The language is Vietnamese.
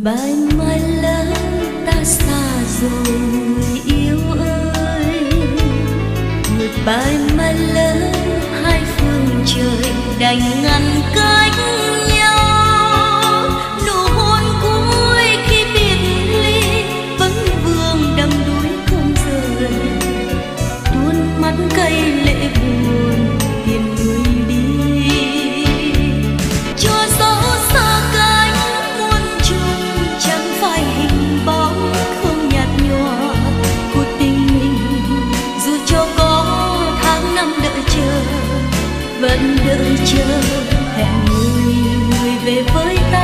Goodbye my love, ta xa rồi người yêu ơi. Goodbye my love, hai phương trời đành ngăn cách nhau. Nụ hôn cuối khi biệt ly vẫn vương đắm đuối không rời. Tuôn mắt cay lệ buồn tiền người đi. Cho gió xa cánh muôn trùng chẳng phải hình bóng không nhạt nhòa của tình mình. Dù cho có tháng năm đợi chờ, vẫn đợi chờ hẹn người về với ta.